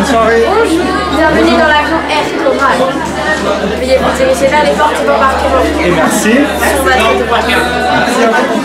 soirée. Bonjour, bienvenue dans l'avion Air Coral. Veuillez vous diriger vers les portes d'embarquement. Et merci. Sur votre droite. Merci à vous.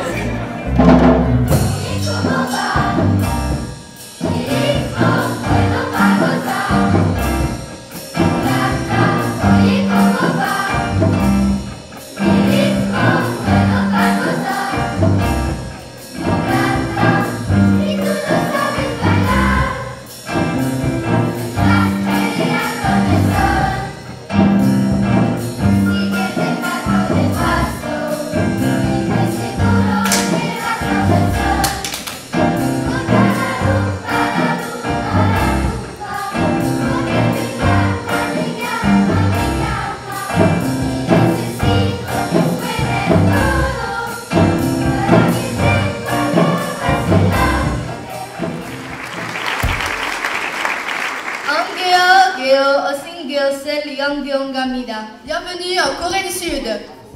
Bienvenue en Corée du Sud.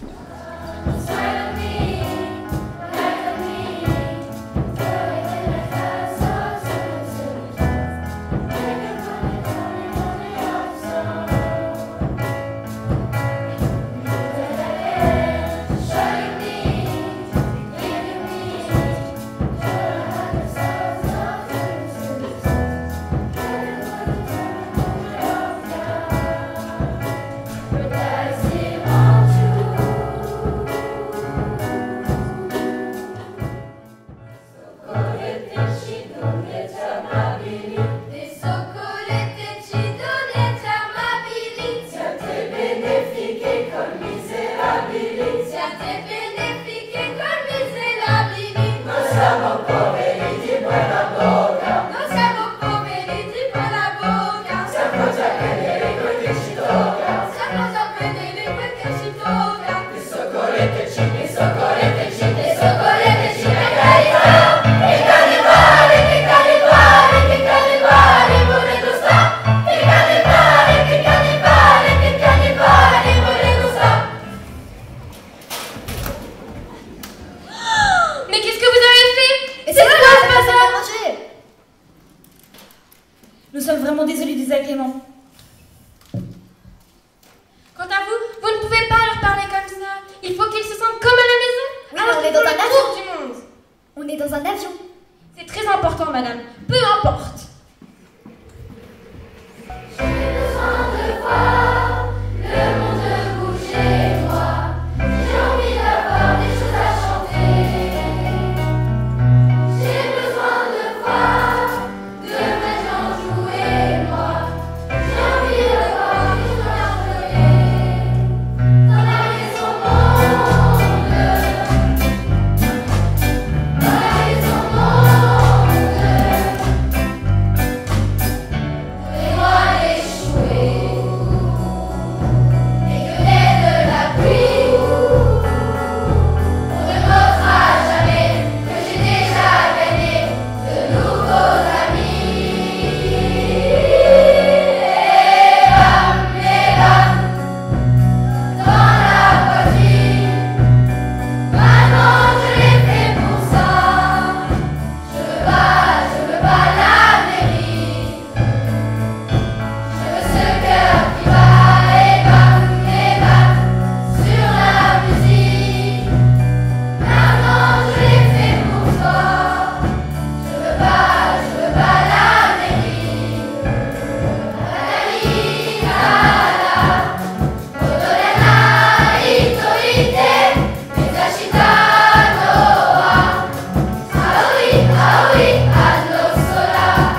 Nous sommes vraiment désolés du désagrément. Quant à vous, vous ne pouvez pas leur parler comme ça. Il faut qu'ils se sentent comme à la maison. Oui, alors on est dans un avion. Du monde. On est dans un avion. C'est très important, madame. Peu importe. J'ai besoin de voir le monde bouger, moi. J'ai envie d'avoir des choses à chanter. J'ai besoin de voir de mes gens jouer, moi. J'ai envie de voir des choses à pleurer. Dans la maison monde. Dans la maison monde. Et moi échouer. Et que naît de la pluie. On ne notera jamais que j'ai déjà gagné de nouveaux amis. Et bam, dans la voiture. Maintenant je l'ai fait pour ça. Je veux pas la mairie. Je veux ce cœur qui bat et bat sur la musique. Maintenant je l'ai fait pour toi. Je veux pas la mairie. Natalina, Odolena, Itorite, Mezashita, Noa, Aoi, Anosora.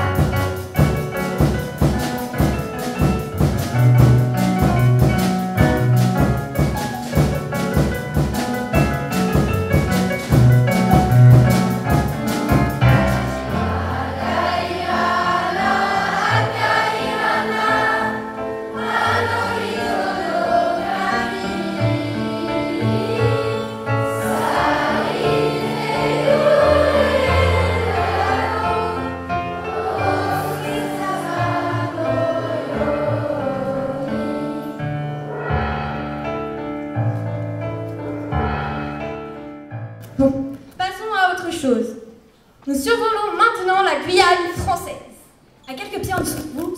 Bon, passons à autre chose. Nous survolons maintenant la Guyane française. À quelques pieds en dessous de vous,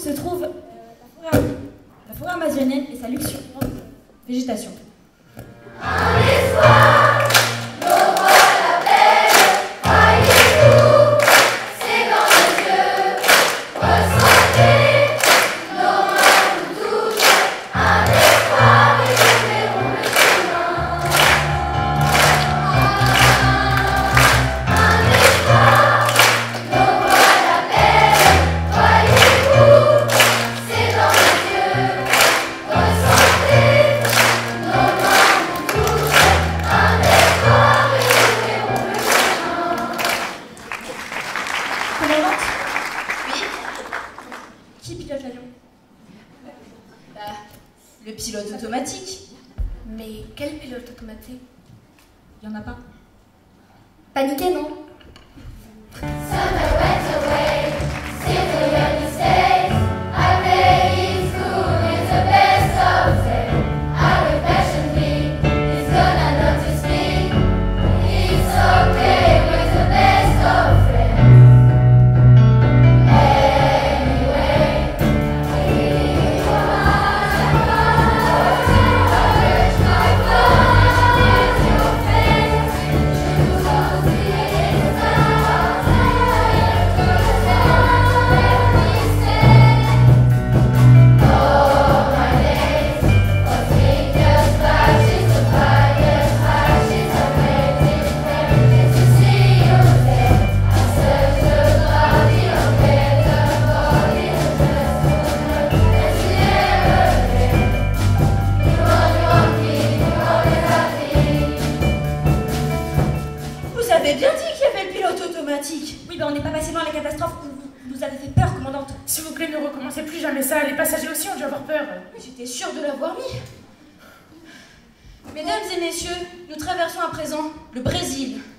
méditerranéenne et sa luxuriante végétation. Un espoir, nos voix l'appellent, croyez-vous, c'est dans nos yeux, ressentez, nos mains nous touchent, un espoir et nous verrons le chemin. Un espoir, nos voix l'appellent, croyez-vous, c'est dans nos yeux, ressentez, nos mains nous touchent, un espoir et nous verrons le chemin. Commandante, Oui. qui pilote l'avion? Le pilote automatique. Mais quel pilote automatique? Il n'y en a pas. Paniqué, non? Summer went away, Sicilian estates. I play in school, it's the best of them. I will passionately, he's gonna notice me. It's okay, we're the best of friends. Anyway, we touch my blood with your face. Je nous envie Vous avez bien dit qu'il y avait le pilote automatique. Oui, ben on n'est pas passé loin de la catastrophe. Vous nous avez fait peur, commandante. S'il vous plaît, ne recommencez plus jamais ça. Les passagers aussi ont dû avoir peur. Mais j'étais sûre de l'avoir mis. Mesdames et messieurs, nous traversons à présent le Brésil.